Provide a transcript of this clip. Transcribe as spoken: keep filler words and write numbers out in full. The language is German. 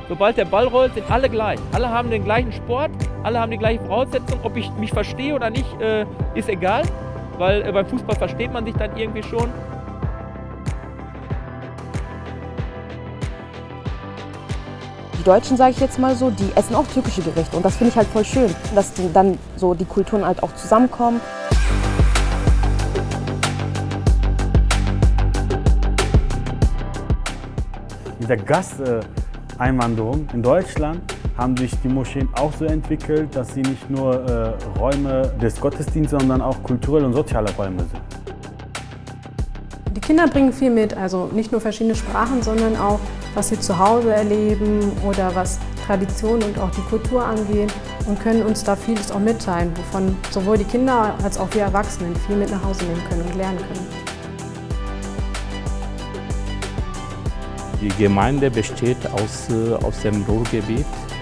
Sobald der Ball rollt, sind alle gleich. Alle haben den gleichen Sport, alle haben die gleichen Voraussetzungen. Ob ich mich verstehe oder nicht, äh, ist egal, weil äh, beim Fußball versteht man sich dann irgendwie schon. Die Deutschen, sage ich jetzt mal so, die essen auch türkische Gerichte und das finde ich halt voll schön, dass die dann so die Kulturen halt auch zusammenkommen. Mit der Gasteinwanderung in Deutschland haben sich die Moscheen auch so entwickelt, dass sie nicht nur äh, Räume des Gottesdienstes, sondern auch kulturelle und soziale Räume sind. Die Kinder bringen viel mit, also nicht nur verschiedene Sprachen, sondern auch, was sie zu Hause erleben oder was Tradition und auch die Kultur angeht und können uns da vieles auch mitteilen, wovon sowohl die Kinder als auch wir Erwachsenen viel mit nach Hause nehmen können und lernen können. Die Gemeinde besteht aus, aus dem Ruhrgebiet.